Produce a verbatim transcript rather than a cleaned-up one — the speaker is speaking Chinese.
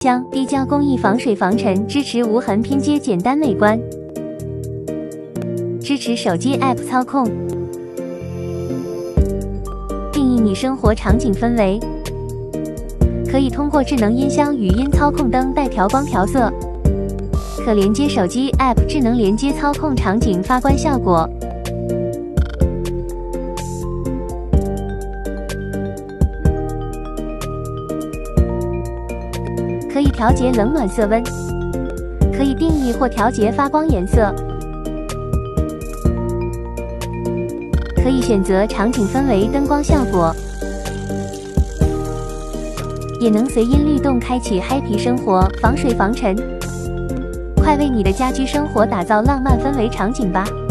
箱低胶工艺，防水防尘，支持无痕拼接，简单美观，支持手机 App 操控，定义你生活场景氛围。可以通过智能音箱、语音操控灯带调光调色，可连接手机 App 智能连接操控场景发光效果。可以调节冷暖色温，可以定义或调节发光颜色，可以选择场景氛围灯光效果，也能随音律动开启嗨皮生活，防水防尘。快为你的家居生活打造浪漫氛围场景吧！